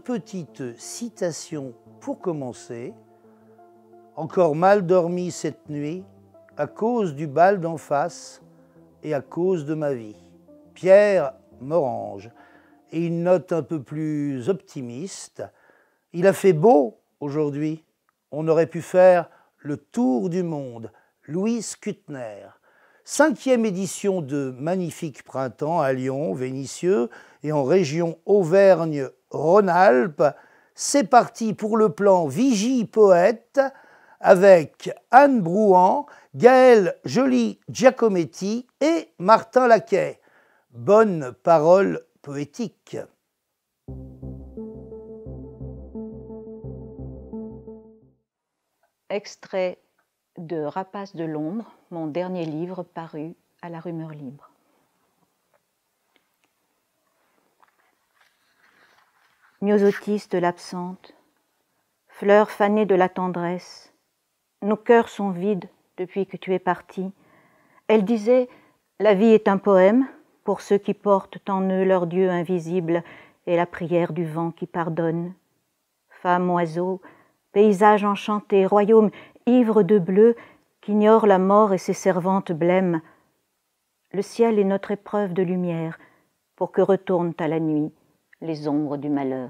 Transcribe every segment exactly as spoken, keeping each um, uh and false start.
petite citation pour commencer. Encore mal dormi cette nuit, à cause du bal d'en face et à cause de ma vie. Pierre Morange. Et une note un peu plus optimiste. Il a fait beau aujourd'hui. On aurait pu faire le tour du monde. Louise Kuttner. Cinquième édition de Magnifique Printemps à Lyon, Vénissieux et en région Auvergne-Rhône-Alpes. C'est parti pour le plan Vigie Poète avec Anne Brouan, Gaël Joly-Giacometti et Martin Laquet. Bonne parole poétique. Extrait de Rapace de l'ombre, mon dernier livre paru à la Rumeur libre. Myosotis de l'absente, fleur fanée de la tendresse, nos cœurs sont vides depuis que tu es parti. Elle disait, la vie est un poème pour ceux qui portent en eux leur Dieu invisible et la prière du vent qui pardonne. Femme, oiseau, paysage enchanté, royaume ivre de bleu qu'ignore la mort et ses servantes blêmes. Le ciel est notre épreuve de lumière pour que retournent à la nuit les ombres du malheur.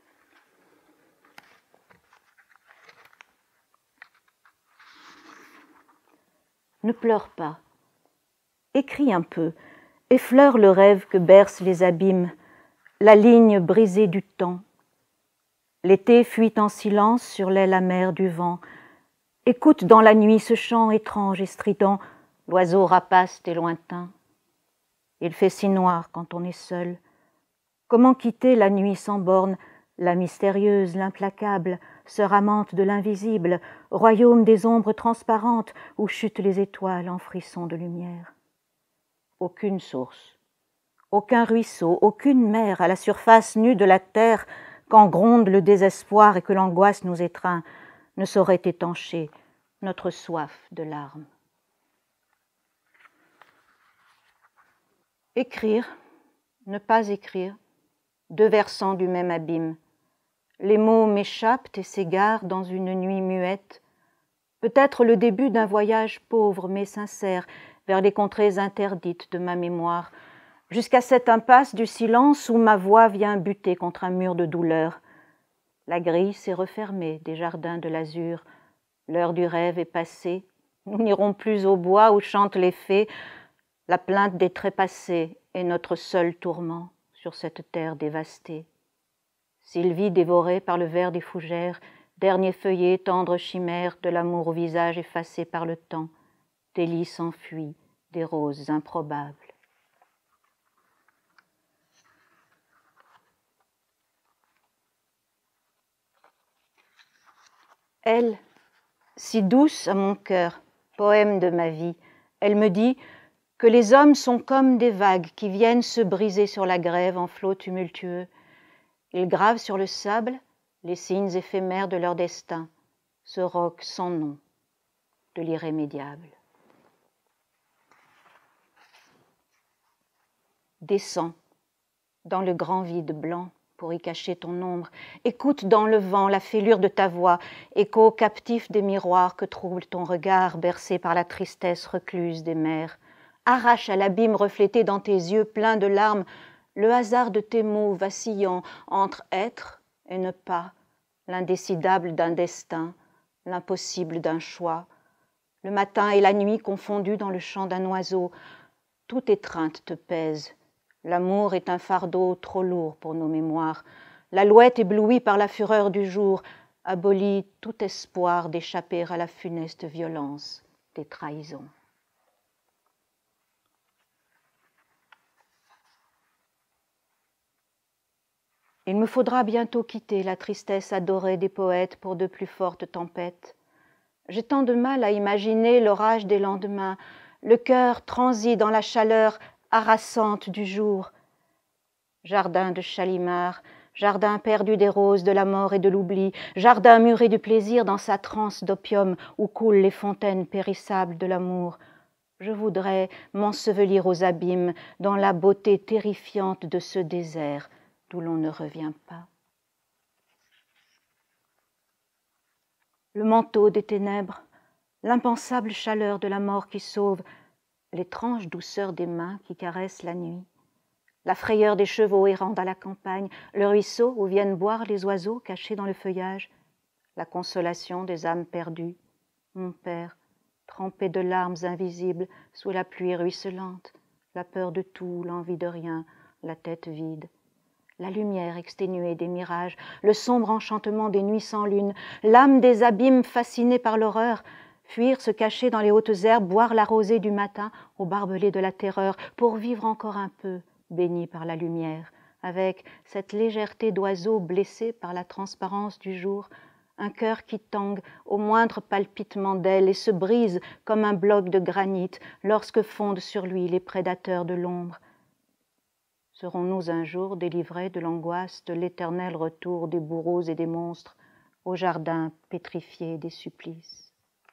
Ne pleure pas, écris un peu, effleure le rêve que bercent les abîmes, la ligne brisée du temps. L'été fuit en silence sur l'aile amère du vent. Écoute dans la nuit ce chant étrange et strident, l'oiseau rapace des lointains. Il fait si noir quand on est seul. Comment quitter la nuit sans borne, la mystérieuse, l'implacable, sœur amante de l'invisible, royaume des ombres transparentes où chutent les étoiles en frissons de lumière. Aucune source, aucun ruisseau, aucune mer à la surface nue de la terre, quand gronde le désespoir et que l'angoisse nous étreint, ne saurait étancher notre soif de larmes. Écrire, ne pas écrire, deux versants du même abîme. Les mots m'échappent et s'égarent dans une nuit muette, peut-être le début d'un voyage pauvre mais sincère vers les contrées interdites de ma mémoire, jusqu'à cette impasse du silence où ma voix vient buter contre un mur de douleur. La grille s'est refermée des jardins de l'azur, l'heure du rêve est passée, nous n'irons plus au bois où chantent les fées, la plainte des trépassés est notre seul tourment sur cette terre dévastée. Sylvie dévorée par le ver des fougères, dernier feuillet, tendre chimère de l'amour au visage effacé par le temps, des lys s'enfuient, des roses improbables. Elle, si douce à mon cœur, poème de ma vie, elle me dit que les hommes sont comme des vagues qui viennent se briser sur la grève en flots tumultueux. Ils gravent sur le sable les signes éphémères de leur destin, ce roc sans nom de l'irrémédiable. Descends dans le grand vide blanc pour y cacher ton ombre. Écoute dans le vent la fêlure de ta voix, écho captif des miroirs que trouble ton regard bercé par la tristesse recluse des mers. Arrache à l'abîme reflété dans tes yeux pleins de larmes le hasard de tes mots vacillant entre être et ne pas, l'indécidable d'un destin, l'impossible d'un choix. Le matin et la nuit confondus dans le chant d'un oiseau, toute étreinte te pèse. L'amour est un fardeau trop lourd pour nos mémoires. L'alouette éblouie par la fureur du jour abolit tout espoir d'échapper à la funeste violence des trahisons. Il me faudra bientôt quitter la tristesse adorée des poètes pour de plus fortes tempêtes. J'ai tant de mal à imaginer l'orage des lendemains, le cœur transi dans la chaleur harassante du jour. Jardin de Chalimard, jardin perdu des roses, de la mort et de l'oubli, jardin muré du plaisir dans sa transe d'opium où coulent les fontaines périssables de l'amour. Je voudrais m'ensevelir aux abîmes dans la beauté terrifiante de ce désert d'où l'on ne revient pas. le manteau des ténèbres, l'impensable chaleur de la mort qui sauve, l'étrange douceur des mains qui caressent la nuit, la frayeur des chevaux errant à la campagne, le ruisseau où viennent boire les oiseaux cachés dans le feuillage, la consolation des âmes perdues, mon père, trempé de larmes invisibles sous la pluie ruisselante, la peur de tout, l'envie de rien, la tête vide, la lumière exténuée des mirages, le sombre enchantement des nuits sans lune, l'âme des abîmes fascinée par l'horreur, fuir, se cacher dans les hautes herbes, boire la rosée du matin au barbelé de la terreur, pour vivre encore un peu, béni par la lumière, avec cette légèreté d'oiseau blessé par la transparence du jour, un cœur qui tangue au moindre palpitement d'aile et se brise comme un bloc de granit lorsque fondent sur lui les prédateurs de l'ombre. Serons-nous un jour délivrés de l'angoisse de l'éternel retour des bourreaux et des monstres au jardin pétrifié des supplices?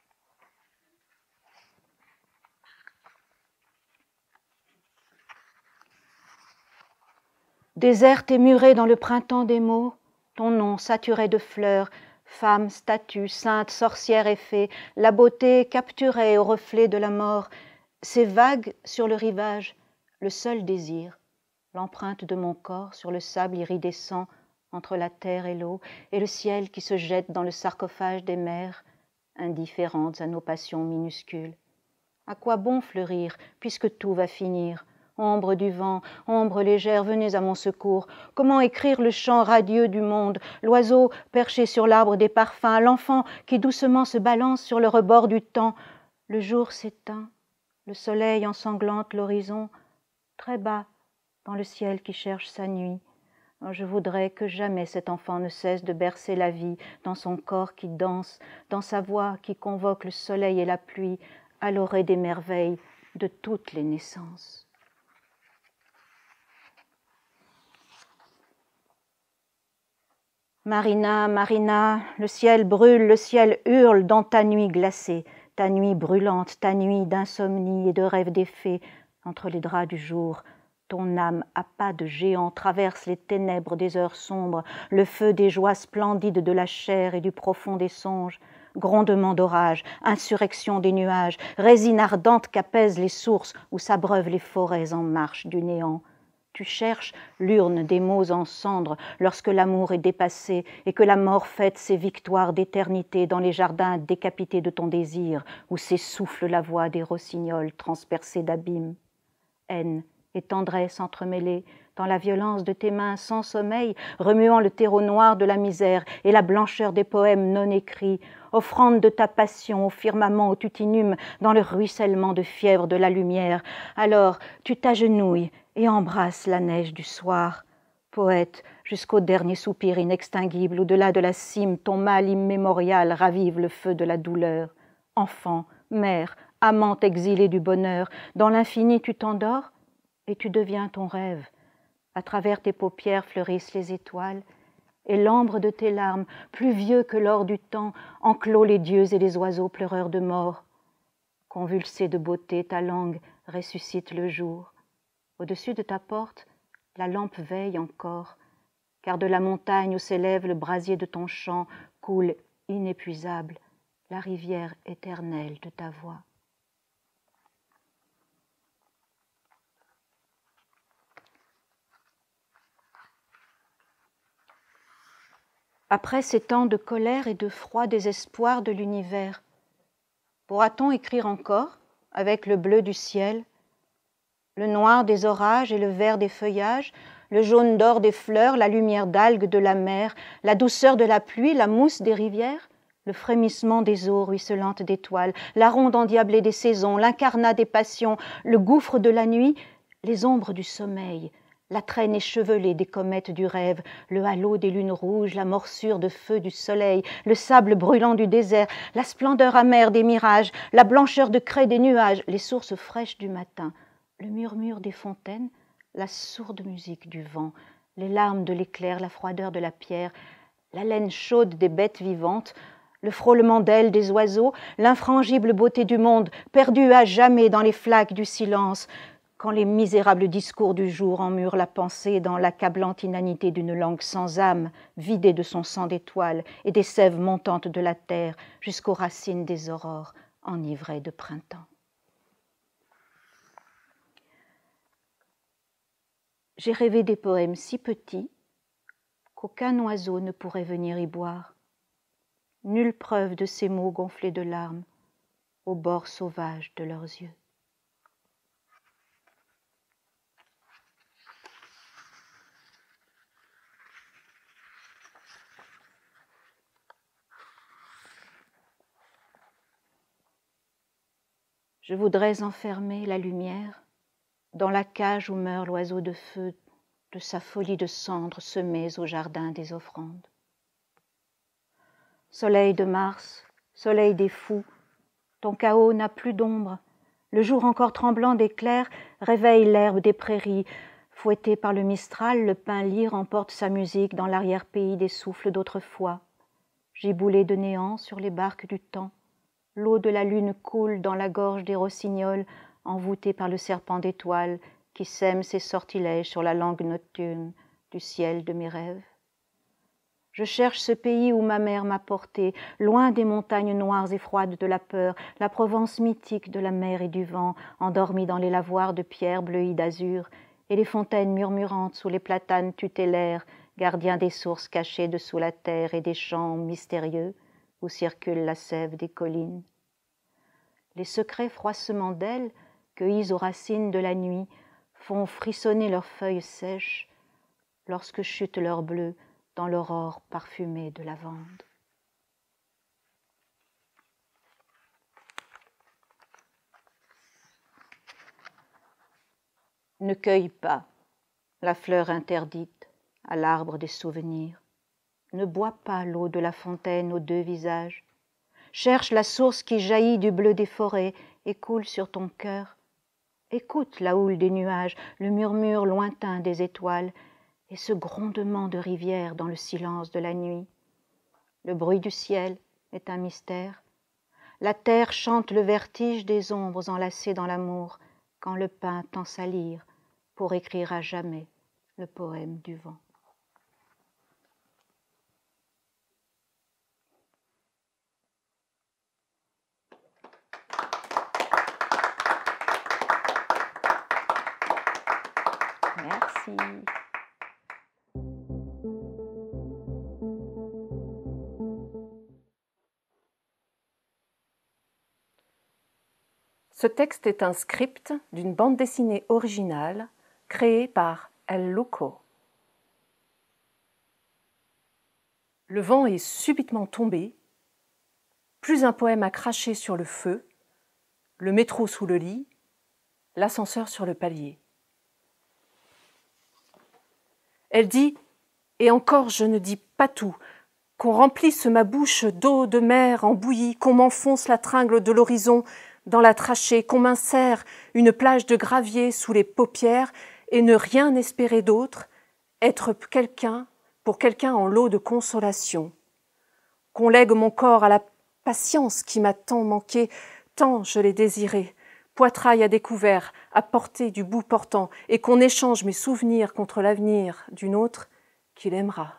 Déserte et murée dans le printemps des mots, ton nom saturé de fleurs, femme, statue, sainte, sorcière et fée, la beauté capturée au reflet de la mort, ces vagues sur le rivage, le seul désir, l'empreinte de mon corps sur le sable iridescent entre la terre et l'eau, et le ciel qui se jette dans le sarcophage des mers, indifférentes à nos passions minuscules. À quoi bon fleurir, puisque tout va finir? Ombre du vent, ombre légère, venez à mon secours. Comment écrire le chant radieux du monde, l'oiseau perché sur l'arbre des parfums, l'enfant qui doucement se balance sur le rebord du temps? Le jour s'éteint, le soleil ensanglante l'horizon, très bas dans le ciel qui cherche sa nuit. Je voudrais que jamais cet enfant ne cesse de bercer la vie dans son corps qui danse, dans sa voix qui convoque le soleil et la pluie, à l'orée des merveilles de toutes les naissances. Marina, Marina, le ciel brûle, le ciel hurle dans ta nuit glacée, ta nuit brûlante, ta nuit d'insomnie et de rêves des fées, entre les draps du jour. Ton âme à pas de géant traverse les ténèbres des heures sombres, le feu des joies splendides de la chair et du profond des songes. Grondement d'orage, insurrection des nuages, résine ardente qu'apaisent les sources où s'abreuvent les forêts en marche du néant. Tu cherches l'urne des mots en cendres lorsque l'amour est dépassé et que la mort fête ses victoires d'éternité dans les jardins décapités de ton désir où s'essouffle la voix des rossignols transpercés d'abîmes. Haine et tendresse entremêlées dans la violence de tes mains sans sommeil, remuant le terreau noir de la misère et la blancheur des poèmes non écrits, offrande de ta passion au firmament où tu t'inhumes dans le ruissellement de fièvre de la lumière. Alors tu t'agenouilles et embrasse la neige du soir. Poète, jusqu'au dernier soupir inextinguible, au-delà de la cime, ton mal immémorial ravive le feu de la douleur. Enfant, mère, amante exilée du bonheur, dans l'infini tu t'endors et tu deviens ton rêve. À travers tes paupières fleurissent les étoiles, et l'ambre de tes larmes, plus vieux que l'or du temps, enclôt les dieux et les oiseaux pleureurs de mort. Convulsée de beauté, ta langue ressuscite le jour. Au-dessus de ta porte, la lampe veille encore, car de la montagne où s'élève le brasier de ton chant coule inépuisable la rivière éternelle de ta voix. Après ces temps de colère et de froid désespoir de l'univers, pourra-t-on écrire encore, avec le bleu du ciel, le noir des orages et le vert des feuillages, le jaune d'or des fleurs, la lumière d'algues de la mer, la douceur de la pluie, la mousse des rivières, le frémissement des eaux ruisselantes d'étoiles, la ronde endiablée des saisons, l'incarnat des passions, le gouffre de la nuit, les ombres du sommeil, la traîne échevelée des comètes du rêve, le halo des lunes rouges, la morsure de feu du soleil, le sable brûlant du désert, la splendeur amère des mirages, la blancheur de craie des nuages, les sources fraîches du matin, le murmure des fontaines, la sourde musique du vent, les larmes de l'éclair, la froideur de la pierre, l'haleine chaude des bêtes vivantes, le frôlement d'ailes des oiseaux, l'infrangible beauté du monde, perdue à jamais dans les flaques du silence. quand les misérables discours du jour emmurent la pensée dans l'accablante inanité d'une langue sans âme, vidée de son sang d'étoiles et des sèves montantes de la terre jusqu'aux racines des aurores enivrées de printemps. J'ai rêvé des poèmes si petits qu'aucun oiseau ne pourrait venir y boire. Nulle preuve de ces mots gonflés de larmes au bord sauvage de leurs yeux. Je voudrais enfermer la lumière dans la cage où meurt l'oiseau de feu de sa folie de cendres semées au jardin des offrandes. Soleil de Mars, soleil des fous, ton chaos n'a plus d'ombre. Le jour encore tremblant d'éclairs réveille l'herbe des prairies. Fouetté par le Mistral, le pin lyre emporte sa musique dans l'arrière-pays des souffles d'autrefois. Giboulé de néant sur les barques du temps, l'eau de la lune coule dans la gorge des rossignols, envoûtée par le serpent d'étoiles qui sème ses sortilèges sur la langue nocturne du ciel de mes rêves. Je cherche ce pays où ma mère m'a porté, loin des montagnes noires et froides de la peur, la Provence mythique de la mer et du vent, endormie dans les lavoirs de pierre bleuies d'azur, et les fontaines murmurantes sous les platanes tutélaires, gardiens des sources cachées dessous la terre et des champs mystérieux où circule la sève des collines. Les secrets froissements d'ailes, cueillis aux racines de la nuit, font frissonner leurs feuilles sèches lorsque chute leur bleu dans l'aurore parfumée de lavande. Ne cueille pas la fleur interdite à l'arbre des souvenirs. Ne bois pas l'eau de la fontaine aux deux visages. Cherche la source qui jaillit du bleu des forêts et coule sur ton cœur. Écoute la houle des nuages, le murmure lointain des étoiles et ce grondement de rivière dans le silence de la nuit. Le bruit du ciel est un mystère. La terre chante le vertige des ombres enlacées dans l'amour quand le pin tend sa lyre pour écrire à jamais le poème du vent. Merci. Ce texte est un script d'une bande dessinée originale créée par El Loco. Le vent est subitement tombé, plus un poème à cracher sur le feu, le métro sous le lit, l'ascenseur sur le palier. Elle dit, et encore je ne dis pas tout, qu'on remplisse ma bouche d'eau de mer en bouillie, qu'on m'enfonce la tringle de l'horizon dans la trachée, qu'on m'insère une plage de gravier sous les paupières et ne rien espérer d'autre, être quelqu'un pour quelqu'un en lot de consolation. Qu'on lègue mon corps à la patience qui m'a tant manqué, tant je l'ai désiré, poitrail à découvert, à portée du bout portant, et qu'on échange mes souvenirs contre l'avenir d'une autre qu'il aimera.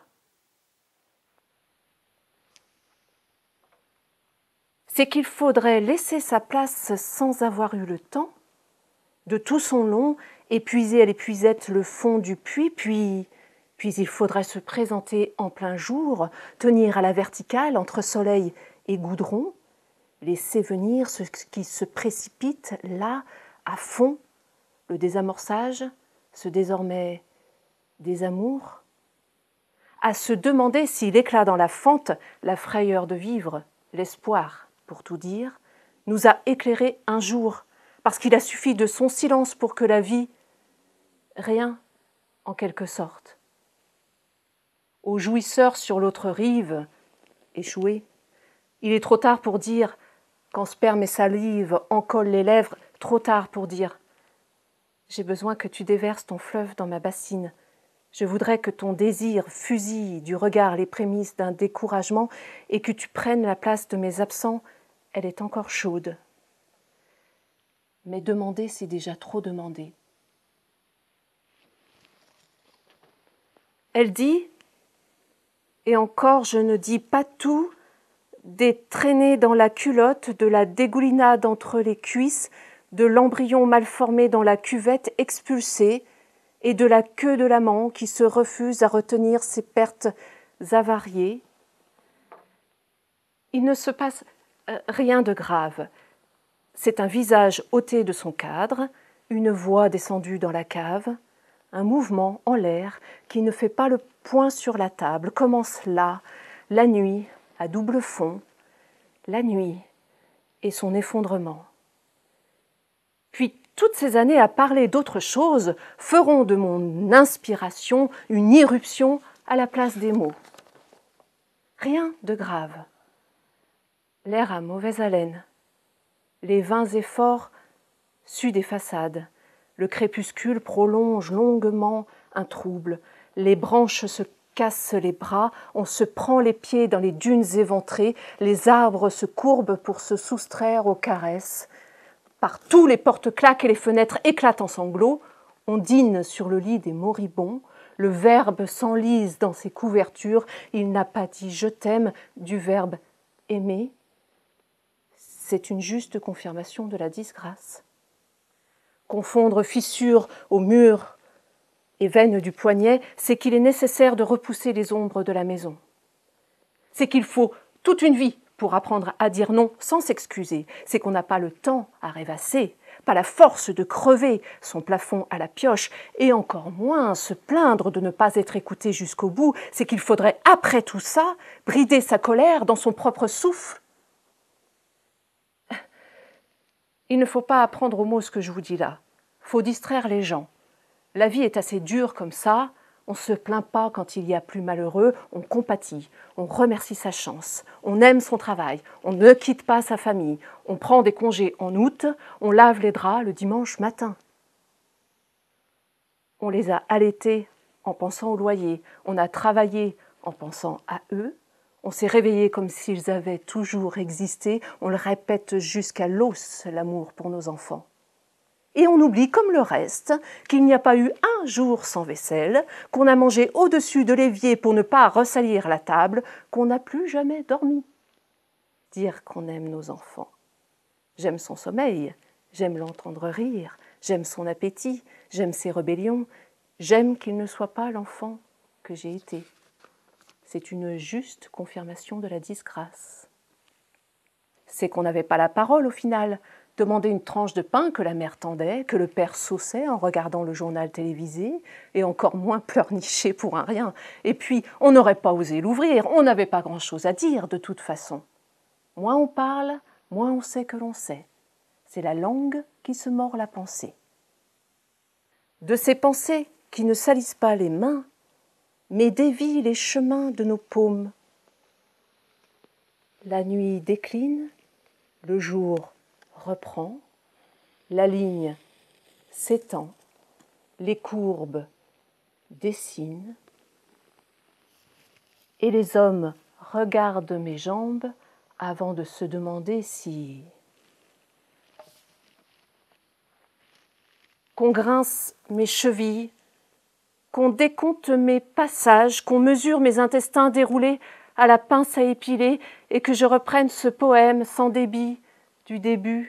C'est qu'il faudrait laisser sa place sans avoir eu le temps, de tout son long, épuiser à l'épuisette le fond du puits, puis, puis il faudrait se présenter en plein jour, tenir à la verticale entre soleil et goudron, laisser venir ce qui se précipite là, à fond, le désamorçage, ce désormais désamour, à se demander si l'éclat dans la fente, la frayeur de vivre, l'espoir, pour tout dire, nous a éclairés un jour, parce qu'il a suffi de son silence pour que la vie, rien en quelque sorte. Aux jouisseurs sur l'autre rive, échoués, il est trop tard pour dire, quand sperme et salive en collent les lèvres, trop tard pour dire « J'ai besoin que tu déverses ton fleuve dans ma bassine. Je voudrais que ton désir fusille du regard les prémices d'un découragement et que tu prennes la place de mes absents. Elle est encore chaude. » Mais demander, c'est déjà trop demander. Elle dit, et encore je ne dis pas tout, des traînées dans la culotte, de la dégoulinade entre les cuisses, de l'embryon mal formé dans la cuvette expulsée, et de la queue de l'amant qui se refuse à retenir ses pertes avariées. Il ne se passe rien de grave. C'est un visage ôté de son cadre, une voix descendue dans la cave, un mouvement en l'air qui ne fait pas le point sur la table, commence là, la nuit, à double fond, la nuit et son effondrement. Puis toutes ces années à parler d'autre chose feront de mon inspiration une irruption à la place des mots. Rien de grave. L'air a mauvaise haleine. Les vins et forts suent des façades. Le crépuscule prolonge longuement un trouble. Les branches se cassent les bras, on se prend les pieds dans les dunes éventrées, les arbres se courbent pour se soustraire aux caresses. Partout les portes claquent et les fenêtres éclatent en sanglots. On dîne sur le lit des moribonds. Le verbe s'enlise dans ses couvertures. Il n'a pas dit « je t'aime » du verbe « aimer ». C'est une juste confirmation de la disgrâce. Confondre fissure au mur et veine du poignet, c'est qu'il est nécessaire de repousser les ombres de la maison. C'est qu'il faut toute une vie pour apprendre à dire non sans s'excuser. C'est qu'on n'a pas le temps à rêvasser, pas la force de crever son plafond à la pioche, et encore moins se plaindre de ne pas être écouté jusqu'au bout. C'est qu'il faudrait, après tout ça, brider sa colère dans son propre souffle. Il ne faut pas apprendre au mot ce que je vous dis là. Il faut distraire les gens. La vie est assez dure comme ça. On ne se plaint pas quand il y a plus malheureux. On compatit. On remercie sa chance. On aime son travail. On ne quitte pas sa famille. On prend des congés en août. On lave les draps le dimanche matin. On les a allaités en pensant au loyer. On a travaillé en pensant à eux. On s'est réveillé comme s'ils avaient toujours existé. On le répète jusqu'à l'os, l'amour pour nos enfants. Et on oublie, comme le reste, qu'il n'y a pas eu un jour sans vaisselle, qu'on a mangé au-dessus de l'évier pour ne pas ressalir la table, qu'on n'a plus jamais dormi. Dire qu'on aime nos enfants. J'aime son sommeil, j'aime l'entendre rire, j'aime son appétit, j'aime ses rébellions, j'aime qu'il ne soit pas l'enfant que j'ai été. C'est une juste confirmation de la disgrâce. C'est qu'on n'avait pas la parole au final. Demander une tranche de pain que la mère tendait, que le père saussait en regardant le journal télévisé, et encore moins pleurnicher pour un rien. Et puis, on n'aurait pas osé l'ouvrir, on n'avait pas grand-chose à dire de toute façon. Moins on parle, moins on sait que l'on sait. C'est la langue qui se mord la pensée. De ces pensées qui ne salissent pas les mains, mais dévient les chemins de nos paumes. La nuit décline, le jour reprend, la ligne s'étend, les courbes dessinent, et les hommes regardent mes jambes avant de se demander si... Qu'on grince mes chevilles, qu'on décompte mes passages, qu'on mesure mes intestins déroulés à la pince à épiler et que je reprenne ce poème sans débit du début.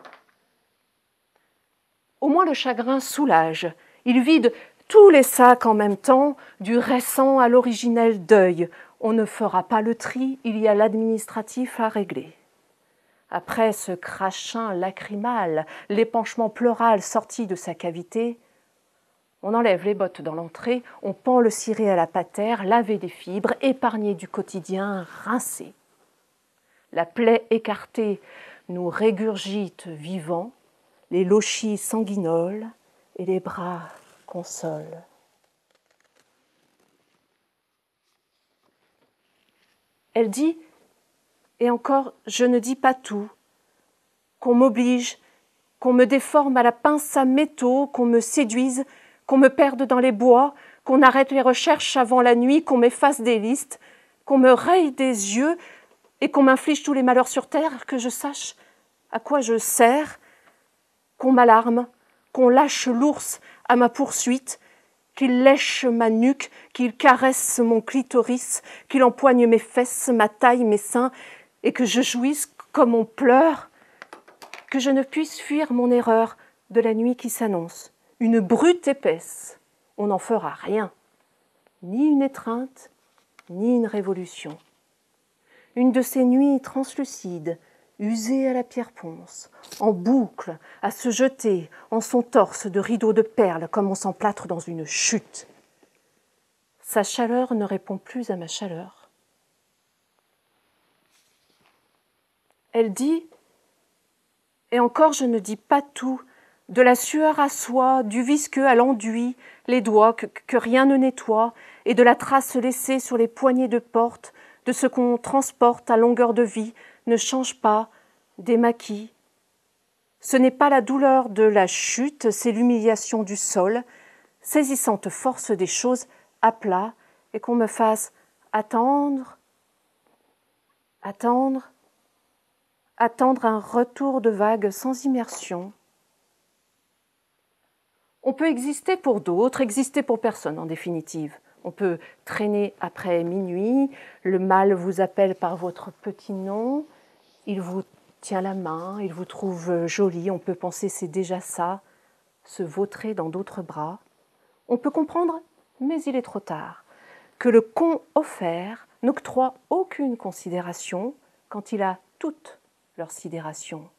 Au moins le chagrin soulage. Il vide tous les sacs en même temps, du récent à l'originel deuil. On ne fera pas le tri, il y a l'administratif à régler. Après ce crachin lacrymal, l'épanchement pleural sorti de sa cavité, on enlève les bottes dans l'entrée, on pend le ciré à la patère, lavé des fibres, épargné du quotidien, rincé. La plaie écartée nous régurgite vivants, les lochis sanguinolent et les bras consolent. Elle dit, et encore je ne dis pas tout, qu'on m'oblige, qu'on me déforme à la pince à métaux, qu'on me séduise, qu'on me perde dans les bois, qu'on arrête les recherches avant la nuit, qu'on m'efface des listes, qu'on me raye des yeux et qu'on m'inflige tous les malheurs sur terre, que je sache à quoi je sers, qu'on m'alarme, qu'on lâche l'ours à ma poursuite, qu'il lèche ma nuque, qu'il caresse mon clitoris, qu'il empoigne mes fesses, ma taille, mes seins, et que je jouisse comme on pleure, que je ne puisse fuir mon erreur de la nuit qui s'annonce. Une brute épaisse, on n'en fera rien, ni une étreinte, ni une révolution. Une de ces nuits translucides, usée à la pierre ponce, en boucle, à se jeter en son torse de rideaux de perles comme on s'emplâtre dans une chute. Sa chaleur ne répond plus à ma chaleur. Elle dit, et encore je ne dis pas tout, de la sueur à soie, du visqueux à l'enduit, les doigts que, que rien ne nettoie, et de la trace laissée sur les poignées de porte, de ce qu'on transporte à longueur de vie, ne change pas des maquis. Ce n'est pas la douleur de la chute, c'est l'humiliation du sol, saisissante force des choses à plat, et qu'on me fasse attendre, attendre, attendre un retour de vague sans immersion. On peut exister pour d'autres, exister pour personne en définitive. On peut traîner après minuit, le mal vous appelle par votre petit nom, il vous tient la main, il vous trouve jolie, on peut penser c'est déjà ça, se vautrer dans d'autres bras. On peut comprendre, mais il est trop tard, que le con offert n'octroie aucune considération quand il a toute leur sidération.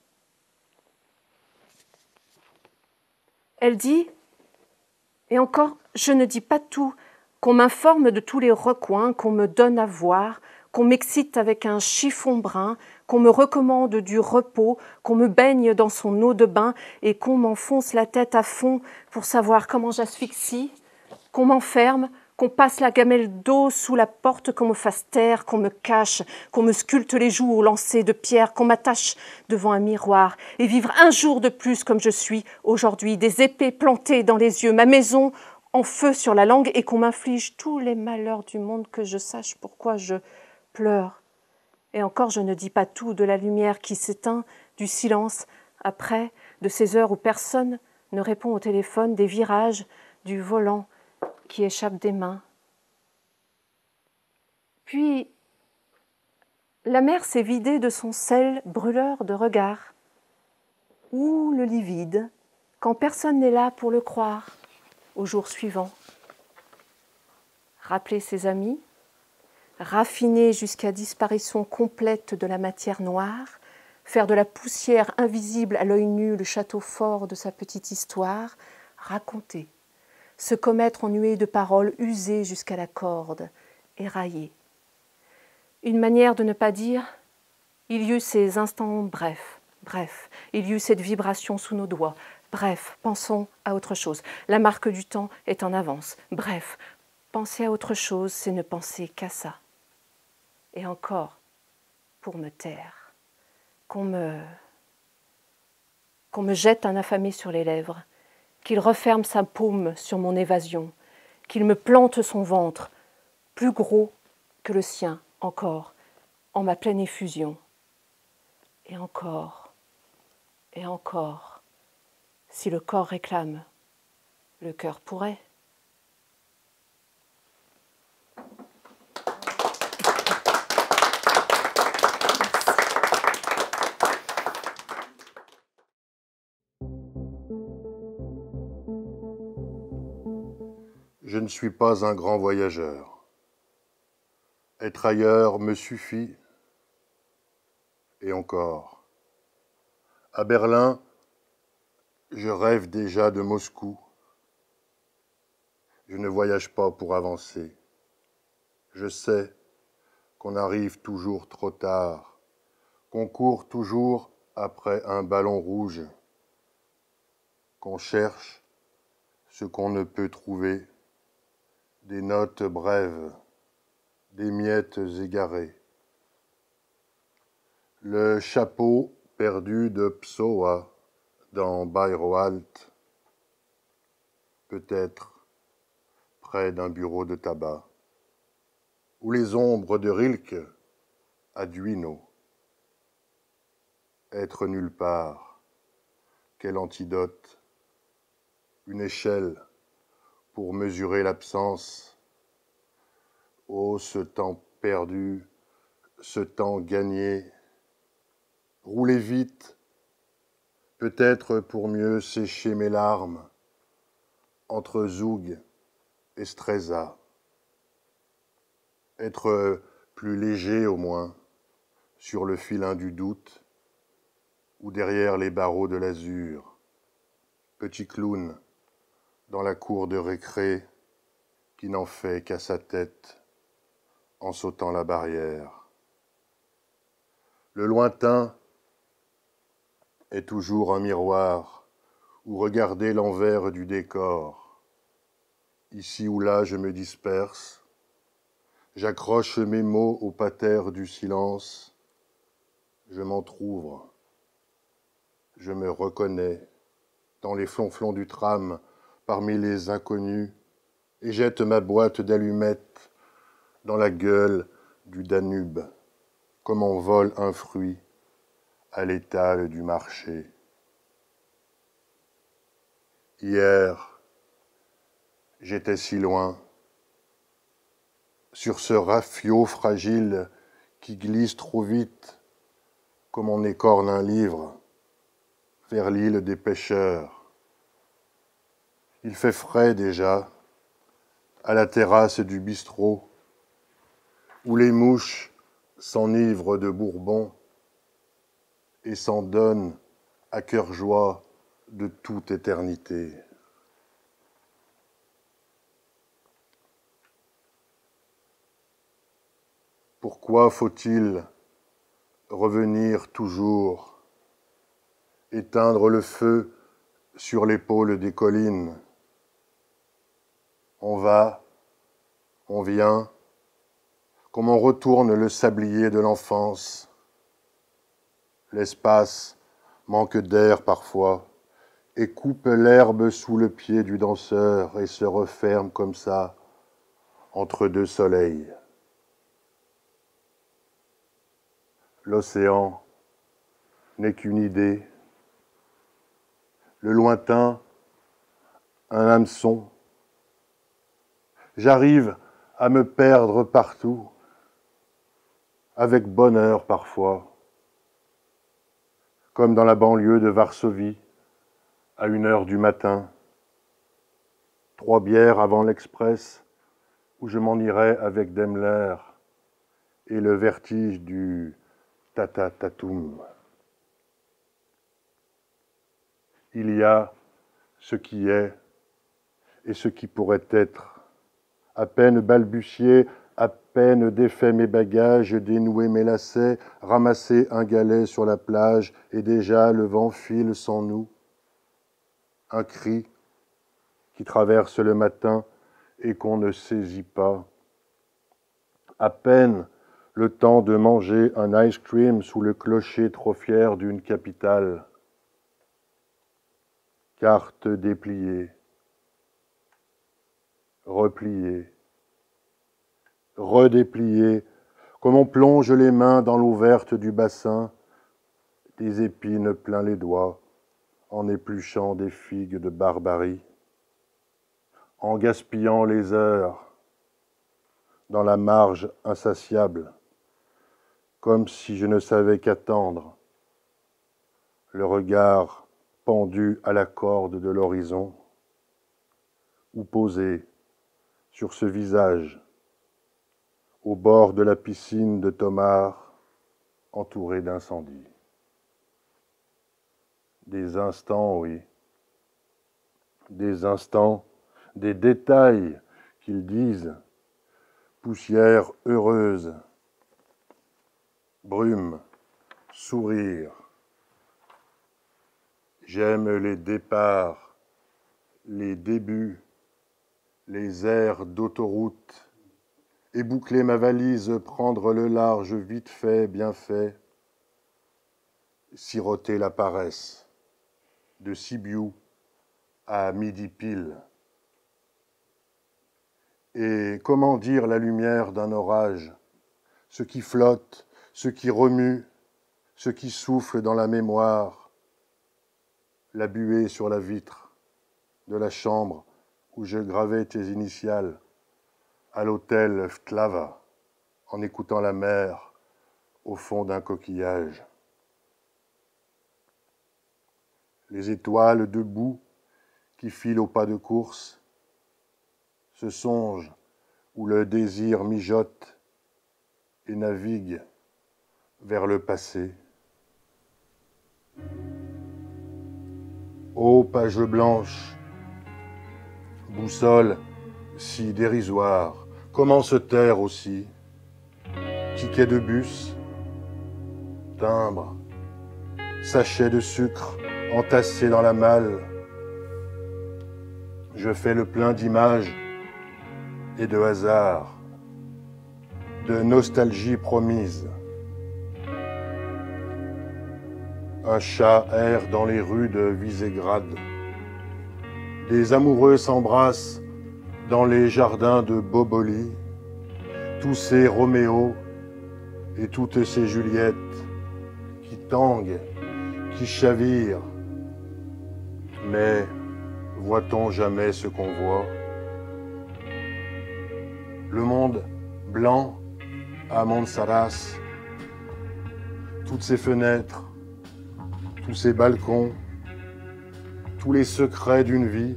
Elle dit, et encore, je ne dis pas tout, qu'on m'informe de tous les recoins, qu'on me donne à voir, qu'on m'excite avec un chiffon brun, qu'on me recommande du repos, qu'on me baigne dans son eau de bain et qu'on m'enfonce la tête à fond pour savoir comment j'asphyxie, qu'on m'enferme, qu'on passe la gamelle d'eau sous la porte, qu'on me fasse taire, qu'on me cache, qu'on me sculpte les joues au lancer de pierre, qu'on m'attache devant un miroir et vivre un jour de plus comme je suis aujourd'hui, des épées plantées dans les yeux, ma maison en feu sur la langue et qu'on m'inflige tous les malheurs du monde, que je sache pourquoi je pleure. Et encore, je ne dis pas tout, de la lumière qui s'éteint, du silence après, de ces heures où personne ne répond au téléphone, des virages, du volant qui échappe des mains. Puis, la mer s'est vidée de son sel brûleur de regard. Ou le lit vide, quand personne n'est là pour le croire, au jour suivant. Rappeler ses amis, raffiner jusqu'à disparition complète de la matière noire, faire de la poussière invisible à l'œil nu le château fort de sa petite histoire, raconter, se commettre en nuées de paroles usées jusqu'à la corde, éraillées. Une manière de ne pas dire « il y eut ces instants brefs, bref, il y eut cette vibration sous nos doigts, bref, pensons à autre chose. La marque du temps est en avance, bref, penser à autre chose, c'est ne penser qu'à ça. » Et encore, pour me taire, qu'on me, qu'on me jette un affamé sur les lèvres, qu'il referme sa paume sur mon évasion, qu'il me plante son ventre, plus gros que le sien, encore, en ma pleine effusion. Et encore, et encore, si le corps réclame, le cœur pourrait. Je ne suis pas un grand voyageur. Être ailleurs me suffit. Et encore. À Berlin, je rêve déjà de Moscou. Je ne voyage pas pour avancer. Je sais qu'on arrive toujours trop tard, qu'on court toujours après un ballon rouge, qu'on cherche ce qu'on ne peut trouver, des notes brèves, des miettes égarées. Le chapeau perdu de Psoa dans Bayreuth, peut-être près d'un bureau de tabac, ou les ombres de Rilke à Duino. Être nulle part, quel antidote, une échelle pour mesurer l'absence. Oh, ce temps perdu, ce temps gagné, roulez vite, peut-être pour mieux sécher mes larmes, entre Zoug et Stresa. Être plus léger au moins, sur le filin du doute, ou derrière les barreaux de l'azur. Petit clown, dans la cour de récré, qui n'en fait qu'à sa tête, en sautant la barrière. Le lointain est toujours un miroir, où regarder l'envers du décor. Ici ou là je me disperse, j'accroche mes mots au pater du silence, je m'entr'ouvre, je me reconnais dans les flonflons du tram, parmi les inconnus, et jette ma boîte d'allumettes dans la gueule du Danube, comme on vole un fruit à l'étal du marché. Hier, j'étais si loin, sur ce rafiot fragile qui glisse trop vite, comme on écorne un livre, vers l'île des pêcheurs. Il fait frais déjà, à la terrasse du bistrot, où les mouches s'enivrent de bourbon et s'en donnent à cœur joie de toute éternité. Pourquoi faut-il revenir toujours, éteindre le feu sur l'épaule des collines? On va, on vient, comme on retourne le sablier de l'enfance. L'espace manque d'air parfois et coupe l'herbe sous le pied du danseur et se referme comme ça entre deux soleils. L'océan n'est qu'une idée, le lointain, un hameçon. J'arrive à me perdre partout, avec bonheur parfois, comme dans la banlieue de Varsovie, à une heure du matin, trois bières avant l'Express, où je m'en irai avec Daimler et le vertige du ta-ta-ta-toum. Il y a ce qui est et ce qui pourrait être. À peine balbutié, à peine défait mes bagages, dénoué mes lacets, ramassé un galet sur la plage, et déjà le vent file sans nous. Un cri qui traverse le matin et qu'on ne saisit pas. À peine le temps de manger un ice cream sous le clocher trop fier d'une capitale. Carte dépliée, repliée, redépliée, comme on plonge les mains dans l'eau verte du bassin, des épines plein les doigts, en épluchant des figues de barbarie, en gaspillant les heures dans la marge insatiable, comme si je ne savais qu'attendre, le regard pendu à la corde de l'horizon, ou posé sur ce visage, au bord de la piscine de Tomar, entouré d'incendies. Des instants, oui, des instants, des détails qu'ils disent, poussière heureuse, brume, sourire. J'aime les départs, les débuts, les airs d'autoroute, et boucler ma valise, prendre le large vite fait, bien fait, siroter la paresse, de Sibiu à midi pile. Et comment dire la lumière d'un orage, ce qui flotte, ce qui remue, ce qui souffle dans la mémoire, la buée sur la vitre de la chambre où je gravais tes initiales à l'hôtel Vtlava, en écoutant la mer au fond d'un coquillage. Les étoiles debout qui filent au pas de course, ce songe où le désir mijote et navigue vers le passé. Ô page blanche, boussole si dérisoire, comment se taire aussi? Ticket de bus, timbre, sachet de sucre entassé dans la malle. Je fais le plein d'images et de hasard, de nostalgie promise. Un chat erre dans les rues de Visegrad. Des amoureux s'embrassent dans les jardins de Boboli. Tous ces Roméos et toutes ces Juliettes qui tanguent, qui chavirent. Mais voit-on jamais ce qu'on voit? Le monde blanc à Montsaras, toutes ces fenêtres, tous ces balcons, tous les secrets d'une vie,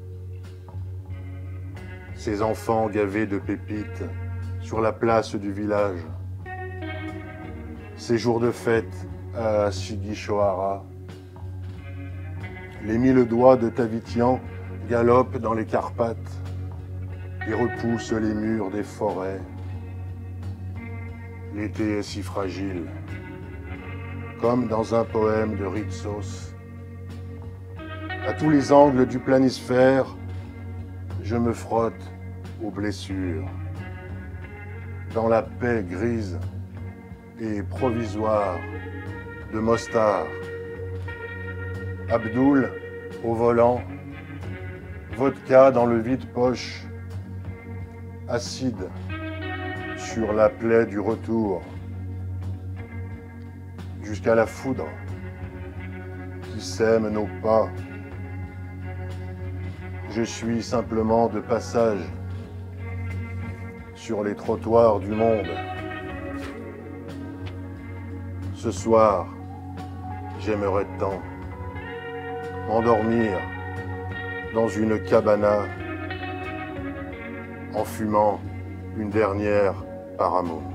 ces enfants gavés de pépites sur la place du village, ces jours de fête à Sigishoara, les mille doigts de Tavitian galopent dans les Carpates et repoussent les murs des forêts. L'été est si fragile, comme dans un poème de Ritsos. À tous les angles du planisphère, je me frotte aux blessures. Dans la paix grise et provisoire de Mostar, Abdoul au volant, vodka dans le vide-poche, acide sur la plaie du retour, jusqu'à la foudre qui sème nos pas. Je suis simplement de passage sur les trottoirs du monde. Ce soir, j'aimerais tant m'endormir dans une cabana en fumant une dernière Paramount.